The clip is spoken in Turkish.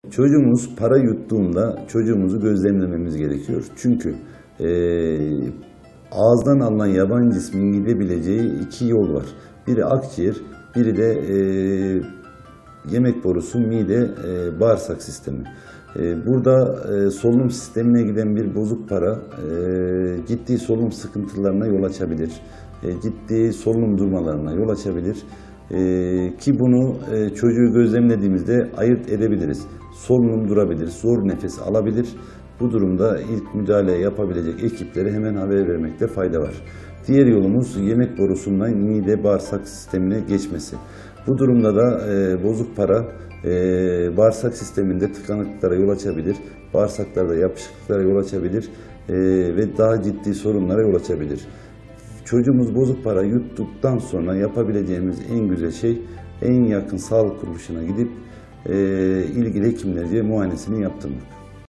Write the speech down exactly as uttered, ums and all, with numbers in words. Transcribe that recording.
Çocuğumuz para yuttuğunda çocuğumuzu gözlemlememiz gerekiyor. Çünkü e, ağızdan alınan yabancı cismin gidebileceği iki yol var. Biri akciğer, biri de e, yemek borusu, mide, e, bağırsak sistemi. E, burada e, solunum sistemine giden bir bozuk para e, ciddi solunum sıkıntılarına yol açabilir. E, ciddi solunum durmalarına yol açabilir. E, ki bunu e, çocuğu gözlemlediğimizde ayırt edebiliriz. Solunum durabilir, zor nefes alabilir. Bu durumda ilk müdahale yapabilecek ekiplere hemen haber vermekte fayda var. Diğer yolumuz yemek borusundan mide bağırsak sistemine geçmesi. Bu durumda da e, bozuk para e, bağırsak sisteminde tıkanıklıklara yol açabilir, bağırsaklarda yapışıklıklara yol açabilir e, ve daha ciddi sorunlara yol açabilir. Çocuğumuz bozuk para yuttuktan sonra yapabileceğimiz en güzel şey en yakın sağlık kuruluşuna gidip e, ilgili hekimlerce muayenesini yaptırmak.